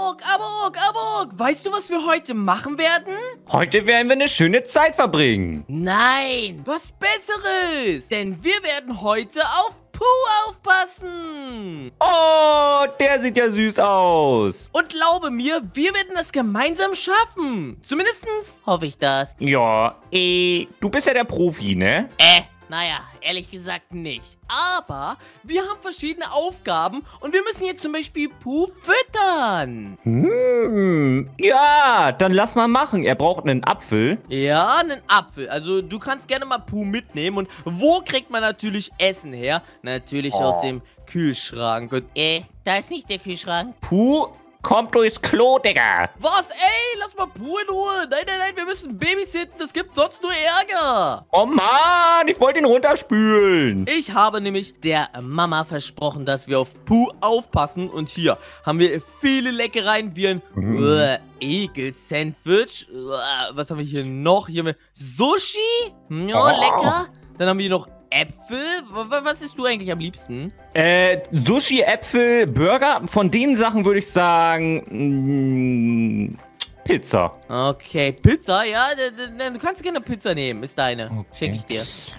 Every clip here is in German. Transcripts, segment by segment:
Amok! Weißt du, was wir heute machen werden? Heute werden wir eine schöne Zeit verbringen. Nein, was Besseres. Denn wir werden heute auf Pooh aufpassen. Oh, der sieht ja süß aus. Und glaube mir, wir werden das gemeinsam schaffen. Zumindestens hoffe ich das. Ja, du bist ja der Profi, ne? Naja, ehrlich gesagt nicht. Aber wir haben verschiedene Aufgaben und wir müssen jetzt zum Beispiel Pooh füttern. Ja, dann lass mal machen. Er braucht einen Apfel. Ja, einen Apfel. Also du kannst gerne mal Pooh mitnehmen. Und wo kriegt man natürlich Essen her? Natürlich aus dem Kühlschrank. Und da ist nicht der Kühlschrank. Pooh kommt durchs Klo, Digga. Was? Ey, lass mal Pooh in Ruhe. Nein, wir müssen babysitten. Das gibt sonst nur Ärger. Oh Mann, ich wollte ihn runterspülen. Ich habe nämlich der Mama versprochen, dass wir auf Pooh aufpassen. Und hier haben wir viele Leckereien wie ein Ekel-Sandwich. Was haben wir hier noch? Hier haben wir Sushi. Ja, lecker. Dann haben wir hier noch Äpfel. Was isst du eigentlich am liebsten? Sushi, Äpfel, Burger. Von den Sachen würde ich sagen, Pizza. Okay, Pizza, ja. Du kannst gerne Pizza nehmen. Ist deine. Okay. Schenke ich dir.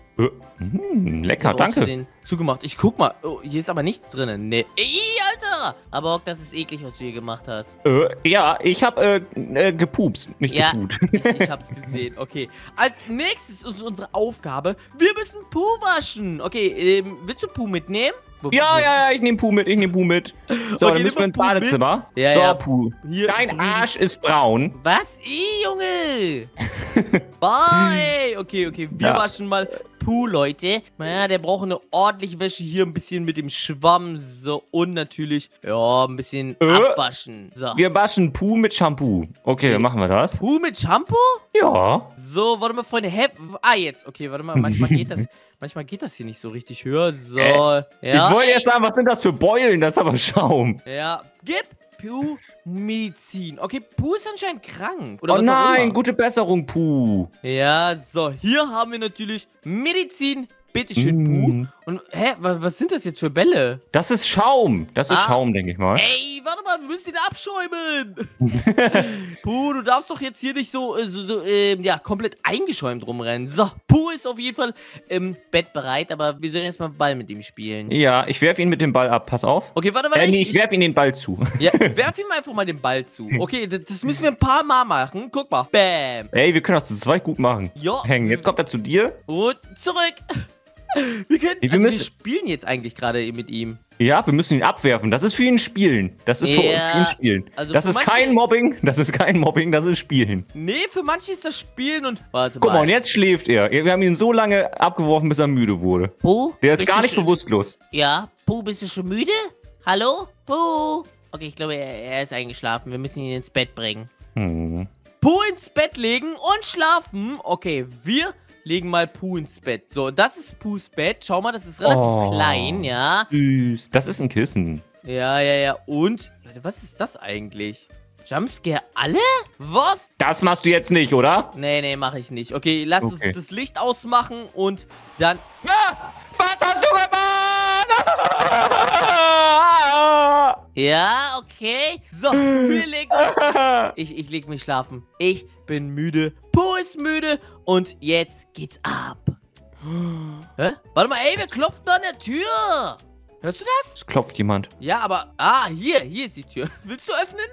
Lecker, danke. Den zugemacht. Ich guck mal. Oh, hier ist aber nichts drin. Nee. Alter! Aber das ist eklig, was du hier gemacht hast. Ja, ich hab gepupst, nicht geput. Ich hab's gesehen. Okay. Als nächstes ist unsere Aufgabe, wir müssen Pooh waschen. Okay, willst du Pooh mitnehmen? Ja, ich nehme Pooh mit, So, dann müssen wir ins Badezimmer. Ja. Pooh. Dein Arsch ist braun. Was? Junge! Bye! Okay, wir waschen mal Pooh, Leute. Naja, der braucht eine ordentliche Wäsche. Hier ein bisschen mit dem Schwamm. So, und natürlich, ja, ein bisschen abwaschen. So. Wir waschen Pooh mit Shampoo. Okay, dann machen wir das. Pooh mit Shampoo? Ja. So, warte mal, Freunde. Jetzt. Okay, warte mal. Manchmal geht das hier nicht so richtig höher. So, ja. Ich wollte jetzt sagen, was sind das für Beulen? Das ist aber Schaum. Ja, gib Pooh Medizin. Okay, Pooh ist anscheinend krank. Oder oh was nein, auch immer. Gute Besserung, Pooh. Ja, so, hier haben wir natürlich Medizin. Bitteschön, Pooh. Und, was sind das jetzt für Bälle? Das ist Schaum. Das ist Schaum, denke ich mal. Ey, warte mal, wir müssen ihn abschäumen. Pooh, du darfst doch jetzt hier nicht so komplett eingeschäumt rumrennen. So, Pooh ist auf jeden Fall im Bett bereit, aber wir sollen erstmal Ball mit ihm spielen. Ja, ich werfe ihn mit dem Ball ab. Pass auf. Okay, warte mal. Ich werfe ihm den Ball zu. Ja, werf ihm einfach mal den Ball zu. Okay, das müssen wir ein paar Mal machen. Guck mal. Bam. Ey, wir können das zu zweit gut machen. Ja. Hängen, jetzt kommt er zu dir. Und zurück. Wir spielen jetzt eigentlich gerade mit ihm. Ja, wir müssen ihn abwerfen. Das ist für ihn Spielen. Das ist für ihn Spielen. Also das ist kein Mobbing. Das ist kein Mobbing, das ist Spielen. Nee, für manche ist das Spielen und... Warte mal. Guck mal, und jetzt schläft er. Wir haben ihn so lange abgeworfen, bis er müde wurde. Pooh? Der ist gar nicht bewusstlos. Ja, Pooh, bist du schon müde? Hallo? Pooh? Okay, ich glaube, er ist eingeschlafen. Wir müssen ihn ins Bett bringen. Pooh ins Bett legen und schlafen. Okay, wir legen mal Pooh ins Bett. So, das ist Poohs Bett. Schau mal, das ist relativ klein, ja. Süß. Das ist ein Kissen. Ja. Und, Leute, was ist das eigentlich? Jumpscare alle? Was? Das machst du jetzt nicht, oder? Nee, mache ich nicht. Okay, lass uns das Licht ausmachen und dann... Was hast du gemacht? Ja, okay. So, wir legen uns... Ich leg mich schlafen. Ich bin müde. Pooh ist müde. Und jetzt geht's ab. Hä? Warte mal, ey, wer klopft da an der Tür? Hörst du das? Es klopft jemand. Ja, aber... hier ist die Tür. Willst du öffnen?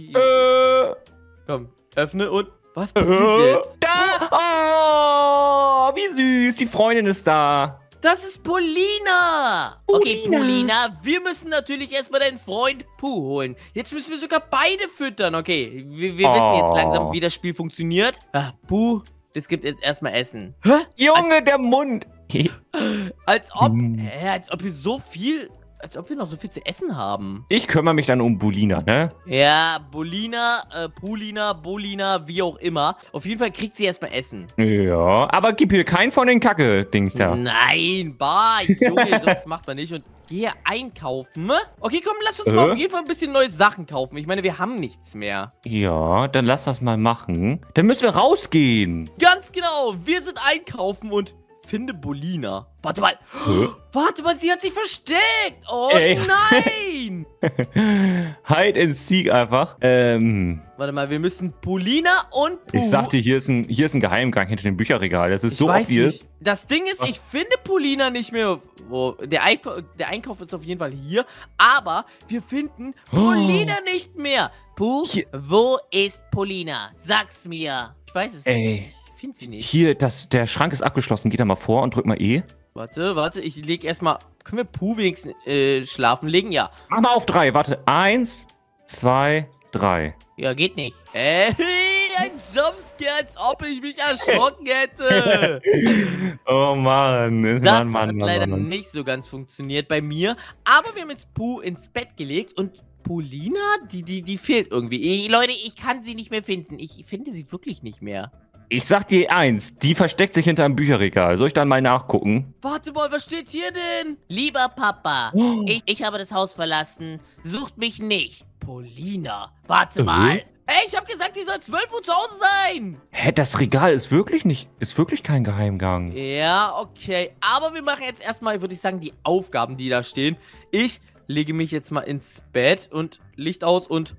Komm, öffne und... Was passiert jetzt? Da! Oh, wie süß. Die Freundin ist da. Das ist Polina. Okay, Polina, wir müssen natürlich erstmal deinen Freund Pooh holen. Jetzt müssen wir sogar beide füttern. Okay, wir wissen jetzt langsam, wie das Spiel funktioniert. Pooh, es gibt jetzt erstmal Essen. Hä? Junge, der Mund. Als ob wir noch so viel zu essen haben. Ich kümmere mich dann um Bolina, ne? Ja, Bolina, Bolina, wie auch immer. Auf jeden Fall kriegt sie erstmal Essen. Ja, aber gib hier keinen von den Kacke-Dings da. Nein, Junge, sowas macht man nicht. Und gehe einkaufen. Okay, komm, lass uns mal auf jeden Fall ein bisschen neue Sachen kaufen. Ich meine, wir haben nichts mehr. Ja, dann lass das mal machen. Dann müssen wir rausgehen. Ganz genau, wir sind einkaufen und... Finde Bolina. Warte mal. Warte mal, sie hat sich versteckt. Oh nein. nein! Hide and Seek einfach. Warte mal, wir müssen Polina und Puh. Ich sagte, hier ist ein Geheimgang hinter dem Bücherregal. Das ist so obvious. Das Ding ist, ich finde Polina nicht mehr. Oh, der Einkauf ist auf jeden Fall hier. Aber wir finden Polina nicht mehr. Puh, wo ist Polina? Sag's mir. Ich weiß es nicht. Ich finde sie nicht. Hier, der Schrank ist abgeschlossen. Geht da mal vor und drück mal E. Warte, ich leg erstmal. Können wir Puh wenigstens schlafen legen? Ja. Mach mal auf 3. Warte. 1, 2, 3. Ja, geht nicht. Ein Jumpscare, als ob ich mich erschrocken hätte. Oh Mann. Das hat leider nicht so ganz funktioniert bei mir. Aber wir haben jetzt Puh ins Bett gelegt und Polina, die fehlt irgendwie. Leute, ich kann sie nicht mehr finden. Ich finde sie wirklich nicht mehr. Ich sag dir eins, die versteckt sich hinter einem Bücherregal. Soll ich dann mal nachgucken? Warte mal, was steht hier denn? Lieber Papa, ich habe das Haus verlassen. Sucht mich nicht. Polina, warte mal. Ey, ich habe gesagt, die soll 12 Uhr zu Hause sein. Hä, das Regal ist wirklich kein Geheimgang. Ja, okay. Aber wir machen jetzt erstmal, würde ich sagen, die Aufgaben, die da stehen. Ich lege mich jetzt mal ins Bett und Licht aus und...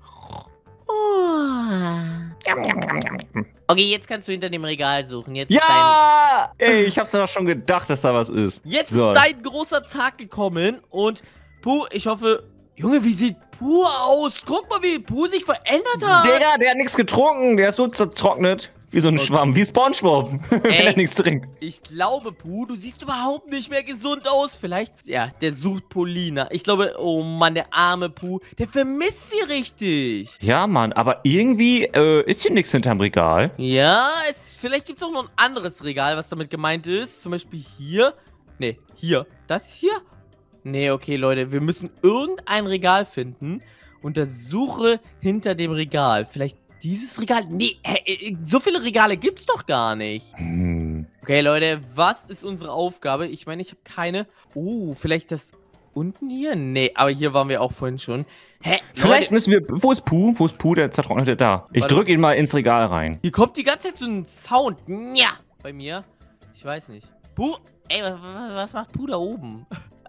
Okay, jetzt kannst du hinter dem Regal suchen. Jetzt Ey, ich hab's doch schon gedacht, dass da was ist. Jetzt ist dein großer Tag gekommen und Puh, ich hoffe... Junge, wie sieht Puh aus? Guck mal, wie Puh sich verändert hat. Digga, der hat nichts getrunken. Der ist so zertrocknet. Wie so ein Schwamm. Wie SpongeBob. Wenn er nichts trinkt. Ich glaube, Puh, du siehst überhaupt nicht mehr gesund aus. Vielleicht, ja, der sucht Polina. Ich glaube, oh Mann, der arme Puh, der vermisst sie richtig. Ja, Mann, aber irgendwie ist hier nichts hinterm Regal. Ja, vielleicht gibt es auch noch ein anderes Regal, was damit gemeint ist. Zum Beispiel hier. Nee, hier. Das hier? Nee, okay, Leute, wir müssen irgendein Regal finden. Untersuche hinter dem Regal. Vielleicht dieses Regal? Nee, so viele Regale gibt's doch gar nicht. Okay, Leute, was ist unsere Aufgabe? Ich meine, ich habe keine... vielleicht das unten hier? Nee, aber hier waren wir auch vorhin schon. Hä? Vielleicht müssen wir... Wo ist Puh? Wo ist Puh, der zertrocknete? Da. Ich drücke ihn mal ins Regal rein. Hier kommt die ganze Zeit so ein Sound. Ja, bei mir. Ich weiß nicht. Puh, ey, was macht Puh da oben?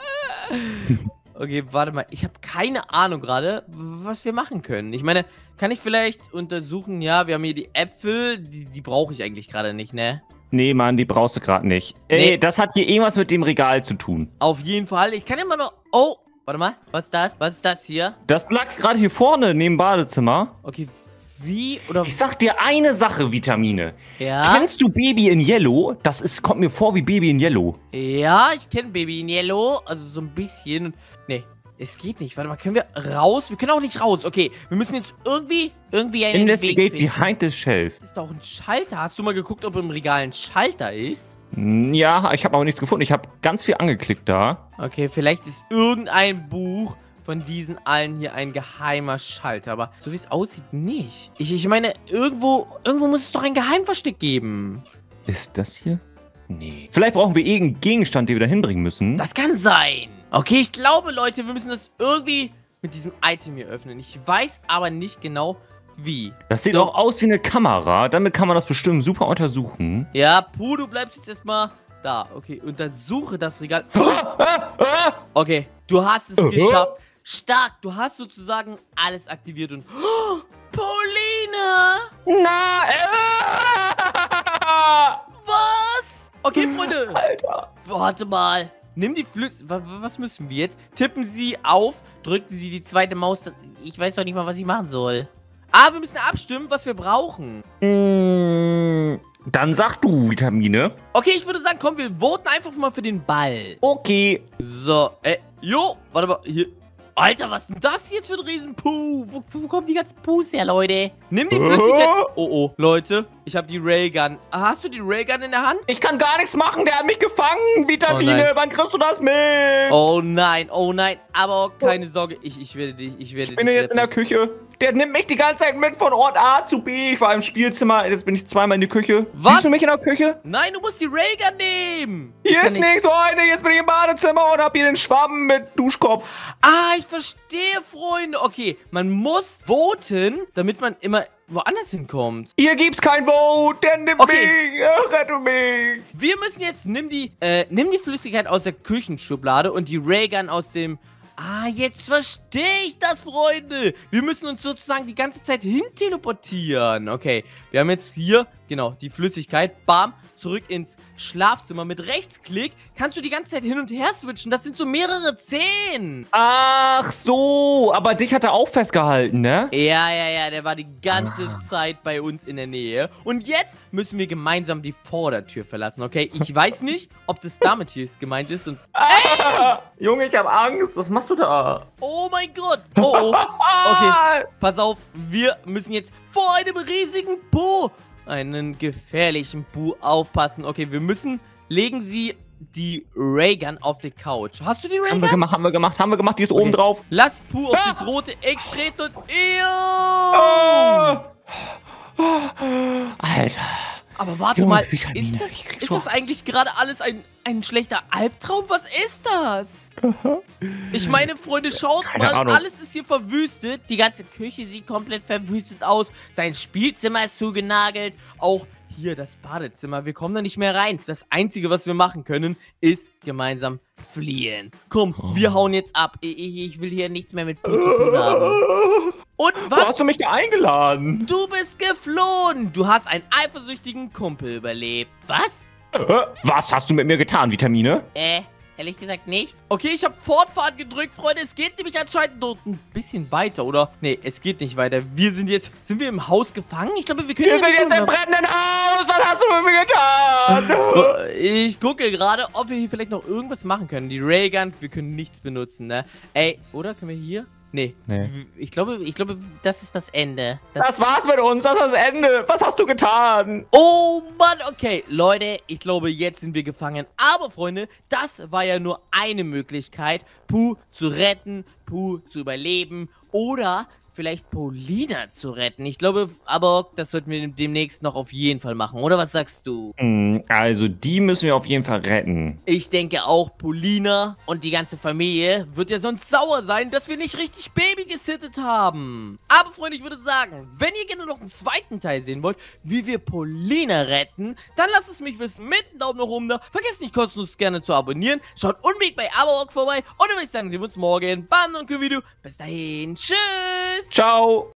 Okay, warte mal. Ich habe keine Ahnung gerade, was wir machen können. Ich meine, kann ich vielleicht untersuchen? Ja, wir haben hier die Äpfel. Die brauche ich eigentlich gerade nicht, ne? Nee, Mann, die brauchst du gerade nicht. Ey, das hat hier irgendwas mit dem Regal zu tun. Auf jeden Fall. Ich kann immer noch... Oh, warte mal. Was ist das? Was ist das hier? Das lag gerade hier vorne, neben Badezimmer. Okay, wie? Oder... Ich sag dir eine Sache, Vitamine. Ja? Kennst du Baby in Yellow? Kommt mir vor wie Baby in Yellow. Ja, ich kenne Baby in Yellow. Also so ein bisschen. Nee, es geht nicht. Warte mal, können wir raus? Wir können auch nicht raus. Okay, wir müssen jetzt irgendwie einen Investigate Weg finden. behind the shelf. Das ist doch ein Schalter. Hast du mal geguckt, ob im Regal ein Schalter ist? Ja, ich habe aber nichts gefunden. Ich habe ganz viel angeklickt da. Okay, vielleicht ist irgendein Buch von diesen allen hier ein geheimer Schalter. Aber so wie es aussieht, nicht. Ich meine, irgendwo muss es doch ein Geheimversteck geben. Ist das hier? Nee. Vielleicht brauchen wir irgendeinen Gegenstand, den wir da hinbringen müssen. Das kann sein. Okay, ich glaube, Leute, wir müssen das irgendwie mit diesem Item hier öffnen. Ich weiß aber nicht genau, wie. Das sieht auch aus wie eine Kamera. Damit kann man das bestimmt super untersuchen. Ja, Puh, du bleibst jetzt erstmal da. Okay, untersuche das Regal. Okay, du hast es geschafft. Stark, du hast sozusagen alles aktiviert und... Oh, Polina! Na, Was? Okay, Freunde. Alter. Warte mal. Nimm die Flüsse... Was müssen wir jetzt? Tippen Sie auf, drücken Sie die zweite Maus... Ich weiß doch nicht mal, was ich machen soll. Ah, wir müssen abstimmen, was wir brauchen. Dann sag du, Vitamine. Okay, ich würde sagen, komm, wir voten einfach mal für den Ball. Okay. So, warte mal, hier... Alter, was ist denn das jetzt für ein Riesenpuh? Wo kommen die ganzen Puhs her, Leute? Nimm die Flüssigkeit. Oh, Leute. Ich habe die Railgun. Hast du die Railgun in der Hand? Ich kann gar nichts machen. Der hat mich gefangen. Vitamine, wann kriegst du das mit? Oh nein. Aber keine Sorge. Ich werde dich Ich bin jetzt in der Küche. Der nimmt mich die ganze Zeit mit von Ort A zu B. Ich war im Spielzimmer. Jetzt bin ich zweimal in die Küche. Was? Siehst du mich in der Küche? Nein, du musst die Railgun nehmen. Hier ist nichts, Freunde. Jetzt bin ich im Badezimmer und hab hier den Schwamm mit Duschkopf. Ah, ich verstehe, Freunde. Okay, man muss voten, damit man immer woanders hinkommt. Hier gibt's kein Vote. Der nimmt mich. Rette mich. Wir müssen jetzt, nimm die Flüssigkeit aus der Küchenschublade und die Raygun aus dem Ah, jetzt verstehe ich das, Freunde. Wir müssen uns sozusagen die ganze Zeit hin teleportieren. Okay, wir haben jetzt hier, genau, die Flüssigkeit. Bam, zurück ins Schlafzimmer. Mit Rechtsklick kannst du die ganze Zeit hin und her switchen. Das sind so mehrere 10. Ach so, aber dich hat er auch festgehalten, ne? Ja, der war die ganze Zeit bei uns in der Nähe. Und jetzt müssen wir gemeinsam die Vordertür verlassen, okay? Ich weiß nicht, ob das damit hier gemeint ist und... Junge, ich hab Angst. Was machst du da? Oh mein Gott. Oh. Okay, pass auf. Wir müssen jetzt vor einem riesigen Bu, einen gefährlichen Bu, aufpassen. Okay, legen Sie die Raygun auf die Couch. Hast du die Raygun? Haben wir gemacht. Die ist oben drauf. Lass Pu auf das rote X treten und... Alter. Aber warte Junge, mal, ist das eigentlich gerade alles ein schlechter Albtraum? Was ist das? Ich meine, Freunde, schaut mal, alles ist hier verwüstet. Die ganze Küche sieht komplett verwüstet aus. Sein Spielzimmer ist zugenagelt. Auch hier das Badezimmer. Wir kommen da nicht mehr rein. Das Einzige, was wir machen können, ist gemeinsam fliehen. Komm, wir hauen jetzt ab. Ich will hier nichts mehr mit Pu zu tun haben. Und was? Wo hast du mich da eingeladen? Du bist geflohen. Du hast einen eifersüchtigen Kumpel überlebt. Was? Was hast du mit mir getan, Vitamine? Ehrlich gesagt nicht. Okay, ich habe Fortfahren gedrückt, Freunde. Es geht nämlich anscheinend dort ein bisschen weiter, oder? Nee, es geht nicht weiter. Sind wir im Haus gefangen? Ich glaube, wir können... Wir sind jetzt im brennenden Haus. Was hast du mit mir getan? Ich gucke gerade, ob wir hier vielleicht noch irgendwas machen können. Die Raygun, wir können nichts benutzen, ne? Ey, oder? Können wir hier... Nee. Ich glaube, das ist das Ende. Das war's mit uns, das ist das Ende. Was hast du getan? Oh Mann, okay. Leute, ich glaube, jetzt sind wir gefangen. Aber, Freunde, das war ja nur eine Möglichkeit, Pu zu retten, Pu zu überleben oder vielleicht Paulina zu retten. Ich glaube, aber das sollten wir demnächst noch auf jeden Fall machen, oder was sagst du? Also, die müssen wir auf jeden Fall retten. Ich denke auch, Paulina und die ganze Familie wird ja sonst sauer sein, dass wir nicht richtig Baby gesittet haben. Aber, Freunde, ich würde sagen, wenn ihr gerne noch einen zweiten Teil sehen wollt, wie wir Paulina retten, dann lasst es mich wissen mit einem Daumen nach oben da. Vergesst nicht kostenlos gerne zu abonnieren. Schaut unbedingt bei Aberwalk vorbei. Und dann würde ich sagen, sehen wir uns morgen beim neuen Video. Bis dahin, tschüss! Ciao!